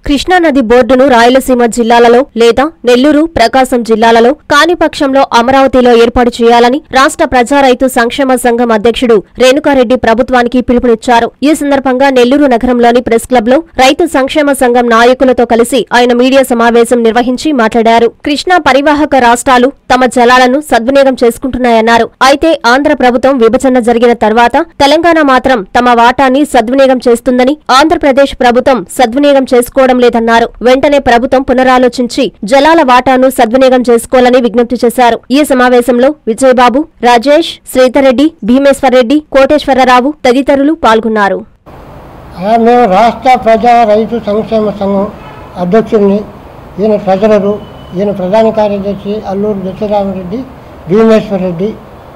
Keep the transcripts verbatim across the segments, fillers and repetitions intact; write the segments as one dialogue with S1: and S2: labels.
S1: కృష్ణా నది బోర్డును రాయలసీమ జిల్లాలలో లేదా నెల్లూరు, ప్రకాశం జిల్లాలలో కాని పక్షంలో అమరావతిలో ఏర్పాటు చేయాలని రాష్ట్ర ప్రజా రైతు సంక్షేమ సంఘం అధ్యక్షుడు రేణుకారెడ్డి ప్రభుత్వానికి పిలుపునిచ్చారు. ఈ సందర్భంగా నెల్లూరు నగరంలోని ప్రెస్ క్లబ్ లో రైతు సంక్షేమ సంఘం నాయకులతో కలిసి ఆయన మీడియా సమావేశం నిర్వహించి మాట్లాడారు. కృష్ణా పరివాహక రాష్ట్రాలు తమ జలాలను సద్వినియోగం చేసుకుంటున్నాయన్నారు. అయితే ఆంధ్ర ప్రభుత్వం విభజన జరిగిన తర్వాత తెలంగాణ మాత్రం తమ వాటాన్ని సద్వినియోగం చేస్తుందని, ఆంధ్రప్రదేశ్ ప్రభుత్వం సద్వినియోగం చేసుకోవడం లేదన్నారు. వెంటనే ప్రభుత్వం పునరాలోచించి జలాల వాటాను సద్వినియోగం చేసుకోవాలని విజ్ఞప్తి చేశారు. ఈ సమావేశంలో విజయబాబు, రాజేష్, శ్రీధర్రెడ్డి, భీమేశ్వర్రెడ్డి, కోటేశ్వరరావు తదితరులు పాల్గొన్నారు.
S2: మేము రాష్ట్ర ప్రజా రైతు సంక్షేమ సంఘం అధ్యక్షుడిని, ఈయన ట్రెజరరు, ఈయన ప్రధాన కార్యదర్శి అల్లూరు దశరామరెడ్డి, భీమేశ్వర్రెడ్డి.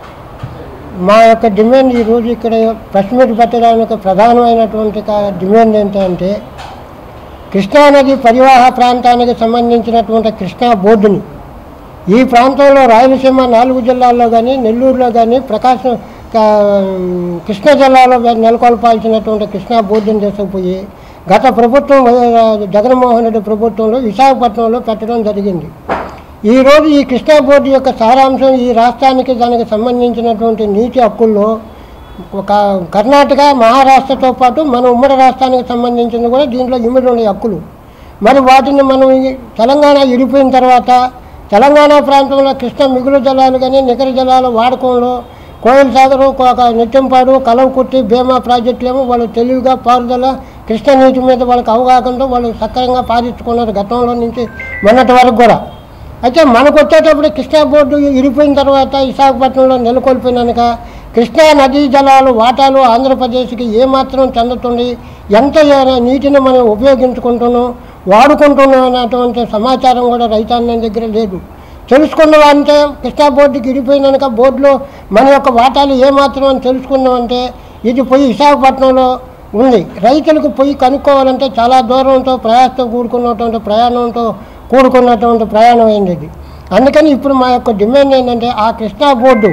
S2: మా యొక్క డిమాండ్ ఈరోజు ఇక్కడ ప్రెస్ మీట్ పెట్టడానికి ప్రధానమైనటువంటి డిమాండ్ ఏంటంటే, కృష్ణానది పరివాహ ప్రాంతానికి సంబంధించినటువంటి కృష్ణా బోర్డుని ఈ ప్రాంతంలో రాయలసీమ నాలుగు జిల్లాల్లో కానీ, నెల్లూరులో కానీ, ప్రకాశం కృష్ణా జిల్లాలో నెలకొల్పాల్సినటువంటి కృష్ణా బోర్డుని తీసుకుపోయి గత ప్రభుత్వం జగన్మోహన్ రెడ్డి ప్రభుత్వంలో విశాఖపట్నంలో పెట్టడం జరిగింది. ఈరోజు ఈ కృష్ణా బోర్డు యొక్క సారాంశం ఈ రాష్ట్రానికి దానికి సంబంధించినటువంటి నీటి హక్కుల్లో ఒక కర్ణాటక, మహారాష్ట్రతో పాటు మన ఉమ్మడి రాష్ట్రానికి సంబంధించింది కూడా దీంట్లో ఇమిడి ఉండే హక్కులు. మరి వాటిని మనం తెలంగాణ విడిపోయిన తర్వాత తెలంగాణ ప్రాంతంలో కృష్ణ మిగులు జలాలు కానీ, నికర జలాల వాడకంలో కోయిల్ సాగరు, నిత్యంపాడు, కలవకుర్తి, భీమా ప్రాజెక్టులేమో వాళ్ళు తెలివిగా పారుదల కృష్ణ నీటి మీద వాళ్ళకి అవగాహనతో వాళ్ళు సక్రమంగా పాలించుకున్నారు గతంలో నుంచి మొన్నటి వరకు కూడా. అయితే మనకు వచ్చేటప్పుడు కృష్ణా బోర్డు విడిపోయిన తర్వాత విశాఖపట్నంలో నెలకొల్పినాక కృష్ణా నదీ జలాలు వాటాలు ఆంధ్రప్రదేశ్కి ఏమాత్రం చెందుతుంది, ఎంత నీటిని మనం ఉపయోగించుకుంటున్నాం, వాడుకుంటున్నాం అనేటువంటి సమాచారం కూడా రైతాంగం దగ్గర లేదు. తెలుసుకున్నామంటే కృష్ణా బోర్డుకి విడిపోయినాక బోర్డులో మన యొక్క వాటాలు ఏమాత్రం అని తెలుసుకున్నామంటే ఇది పోయి విశాఖపట్నంలో ఉంది. రైతులకు పోయి కనుక్కోవాలంటే చాలా దూరంతో ప్రయాసతో కూడుకున్నటువంటి ప్రయాణంతో కూడుకున్నటువంటి ప్రయాణం అయింది ఇది. అందుకని ఇప్పుడు మా యొక్క డిమాండ్ ఏంటంటే ఆ కృష్ణా బోర్డు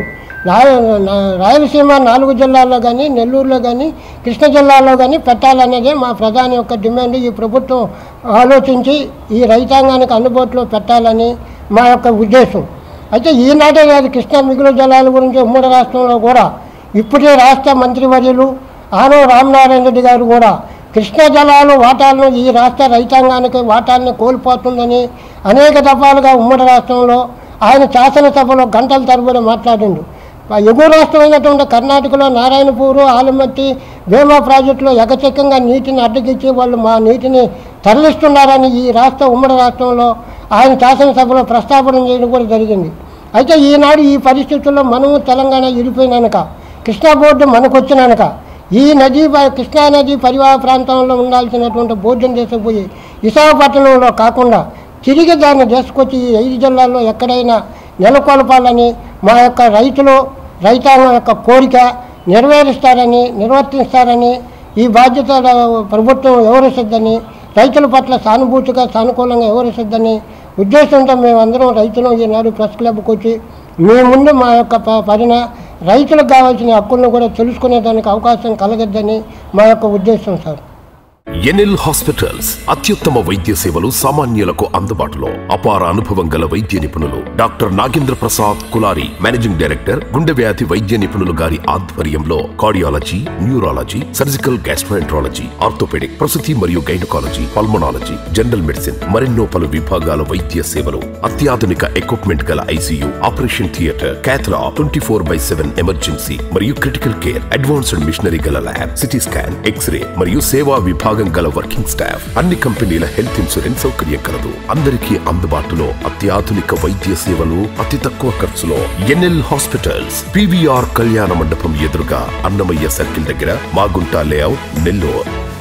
S2: రాయలసీమ నాలుగు జిల్లాల్లో కానీ, నెల్లూరులో కానీ, కృష్ణా జిల్లాలో కానీ పెట్టాలనేదే మా ప్రధాని యొక్క డిమాండ్. ఈ ప్రభుత్వం ఆలోచించి ఈ రైతాంగానికి అందుబాటులో పెట్టాలని మా యొక్క ఉద్దేశం. అయితే ఈనాటే కాదు, కృష్ణా మిగులు జలాల గురించి ఉమ్మడి రాష్ట్రంలో కూడా ఇప్పుడే రాష్ట్ర మంత్రివర్యులు ఆనవ రామనారాయణ రెడ్డి గారు కూడా కృష్ణా జలాలు వాటాలను ఈ రాష్ట్ర రైతాంగానికి వాటాలను కోల్పోతుందని అనేక దఫాలుగా ఉమ్మడి రాష్ట్రంలో ఆయన శాసనసభలో గంటల తరబడి మాట్లాడిండు. ఎగువ రాష్ట్రమైనటువంటి కర్ణాటకలో నారాయణపూరు, ఆలమట్టి, భీమా ప్రాజెక్టులో ఎకచక్కంగా నీటిని అడ్డగించి వాళ్ళు మా నీటిని తరలిస్తున్నారని ఈ రాష్ట్ర ఉమ్మడి రాష్ట్రంలో ఆయన శాసనసభలో ప్రస్తావన చేయడం కూడా జరిగింది. అయితే ఈనాడు ఈ పరిస్థితుల్లో మనము తెలంగాణ విడిపోయినాక కృష్ణా బోర్డు మనకు వచ్చినాక ఈ నదీ కృష్ణా నది పరివాహ ప్రాంతంలో ఉండాల్సినటువంటి బోర్డును తీసుకుపోయి విశాఖపట్నంలో కాకుండా తిరిగి దాన్ని తీసుకొచ్చి ఈ ఐదు జిల్లాల్లో ఎక్కడైనా నెలకొల్పాలని మా యొక్క రైతులు రైతాంగం యొక్క కోరిక నెరవేరుస్తారని నిర్వర్తిస్తారని ఈ బాధ్యత ప్రభుత్వం వివరిస్తుందని, రైతుల పట్ల సానుభూతిగా సానుకూలంగా వివరిస్తుందని ఉద్దేశంతో మేమందరం రైతులు ఈనాడు ప్రెస్ క్లబ్కి వచ్చి మీ ముందు మా యొక్క పరిణ రైతులకు కావాల్సిన హక్కులను కూడా తెలుసుకునేదానికి అవకాశం కలగద్దని మా యొక్క ఉద్దేశం సార్.
S3: ఎన్ఎల్ హాస్పిటల్స్ అత్యుత్తమ వైద్య సేవలు సామాన్యులకు అందుబాటులో. అపార అనుభవం గల వైద్య నిపుణులు doctor Nagendra Prasad Kulari, managing director, గుండె వ్యాధి వైద్య నిపుణులు గారి ఆధ్వర్యంలో cardiology, neurology, surgical gastroenterology, orthopedic, ప్రసూతి మరియు గైనకాలజీ, పల్మనాలజీ, జనరల్ మెడిసిన్ మరెన్నో పలు విభాగాల వైద్య సేవలు. అత్యాధునిక ఎక్విప్మెంట్ గల ICU, operation theatre, cathlab, twenty four by seven emergency మరియు క్రిటికల్ కేర్, అడ్వాన్స్డ్ మిషనరీ గల ల్యాబ్, సిటీ స్కాన్, ఎక్స్రే మరియు సేవా విభాగం గల వర్కింగ్ స్టాఫ్. అన్ని కంపెనీల హెల్త్ ఇన్సూరెన్స్ సౌకర్యం కలదు. అందరికీ అందుబాటులో అత్యాధునిక వైద్య సేవలు అతి తక్కువ ఖర్చులో. ఎన్ఎల్ హాస్పిటల్స్, పీవీఆర్ కళ్యాణ మండపం ఎదురుగా, అన్నమయ్య సర్కిల్ దగ్గర, మాగుంట లేఅవుట్, నెల్లూరు.